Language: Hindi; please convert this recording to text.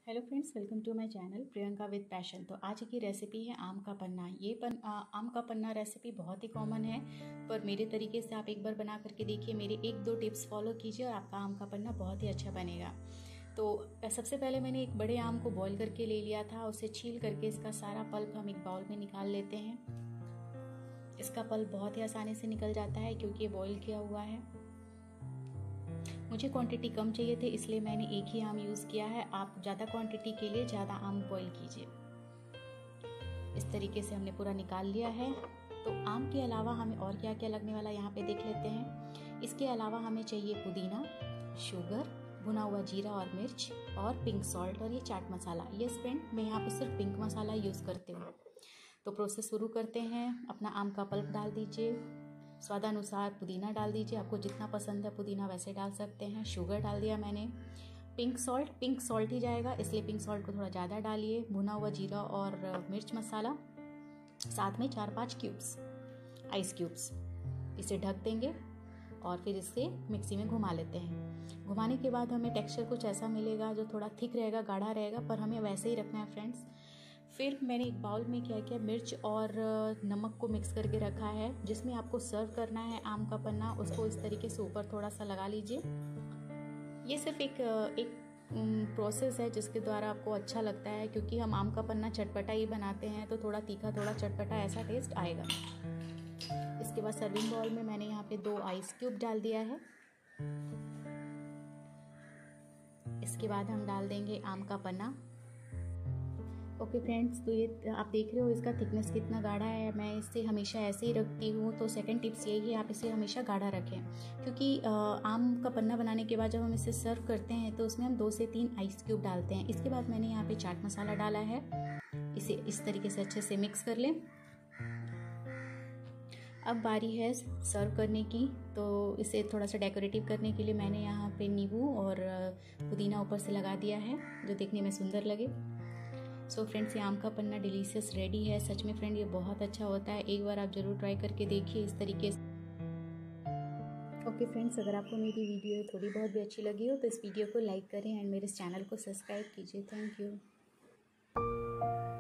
Hello friends, welcome to my channel Priyanka with passion. तो आज की रेसिपी है आम का पन्ना। आम का पन्ना रेसिपी बहुत ही कॉमन है, पर मेरे तरीके से आप एक बार बना करके देखिए। मेरे 1-2 टिप्स फॉलो कीजिए और आपका आम का पन्ना बहुत ही अच्छा बनेगा। तो सबसे पहले मैंने एक बड़े आम को बॉईल करके ले लिया था। उसे छील करके इसका सारा पल्प हम एक बाउल में निकाल लेते हैं। इसका पल्प बहुत ही आसानी से निकल जाता है क्योंकि ये बॉईल किया हुआ है। मुझे क्वांटिटी कम चाहिए थे, इसलिए मैंने एक ही आम यूज़ किया है। आप ज़्यादा क्वांटिटी के लिए ज़्यादा आम बॉईल कीजिए। इस तरीके से हमने पूरा निकाल लिया है। तो आम के अलावा हमें और क्या क्या लगने वाला यहाँ पे देख लेते हैं। इसके अलावा हमें चाहिए पुदीना, शुगर, भुना हुआ जीरा और मिर्च और पिंक सॉल्ट और ये चाट मसाला। यस फ्रेंड, मैं यहाँ पे सिर्फ पिंक मसाला यूज़ करती हूँ। तो प्रोसेस शुरू करते हैं। अपना आम का पल्प डाल दीजिए, स्वादानुसार पुदीना डाल दीजिए। आपको जितना पसंद है पुदीना वैसे डाल सकते हैं। शुगर डाल दिया मैंने। पिंक सॉल्ट ही जाएगा, इसलिए पिंक सॉल्ट को थोड़ा ज़्यादा डालिए। भुना हुआ जीरा और मिर्च मसाला, साथ में 4-5 क्यूब्स, आइस क्यूब्स। इसे ढक देंगे और फिर इसे मिक्सी में घुमा लेते हैं। घुमाने के बाद हमें टेक्सचर कुछ ऐसा मिलेगा जो थोड़ा थिक रहेगा, गाढ़ा रहेगा, पर हमें वैसे ही रखना है फ्रेंड्स। फिर मैंने एक बाउल में क्या किया, मिर्च और नमक को मिक्स करके रखा है। जिसमें आपको सर्व करना है आम का पन्ना, उसको इस तरीके से ऊपर थोड़ा सा लगा लीजिए। ये सिर्फ एक प्रोसेस है जिसके द्वारा आपको अच्छा लगता है, क्योंकि हम आम का पन्ना चटपटा ही बनाते हैं, तो थोड़ा तीखा थोड़ा चटपटा ऐसा टेस्ट आएगा। इसके बाद सर्विंग बाउल में मैंने यहाँ पे 2 आइस क्यूब डाल दिया है। इसके बाद हम डाल देंगे आम का पन्ना। ओके फ्रेंड्स, तो ये आप देख रहे हो इसका थिकनेस कितना गाढ़ा है। मैं इसे हमेशा ऐसे ही रखती हूँ। तो सेकंड टिप्स यही है, आप इसे हमेशा गाढ़ा रखें, क्योंकि आम का पन्ना बनाने के बाद जब हम इसे सर्व करते हैं तो उसमें हम 2 से 3 आइस क्यूब डालते हैं। इसके बाद मैंने यहाँ पे चाट मसाला डाला है। इसे इस तरीके से अच्छे से मिक्स कर लें। अब बारी है सर्व करने की। तो इसे थोड़ा सा डेकोरेटिव करने के लिए मैंने यहाँ पे नींबू और पुदीना ऊपर से लगा दिया है, जो देखने में सुंदर लगे। सो फ्रेंड्स, ये आम का पन्ना डिलीशियस रेडी है। सच में फ्रेंड, ये बहुत अच्छा होता है। एक बार आप ज़रूर ट्राई करके देखिए इस तरीके से। ओके फ्रेंड्स, अगर आपको मेरी वीडियो थोड़ी बहुत भी अच्छी लगी हो तो इस वीडियो को लाइक करें एंड मेरे चैनल को सब्सक्राइब कीजिए। Thank you.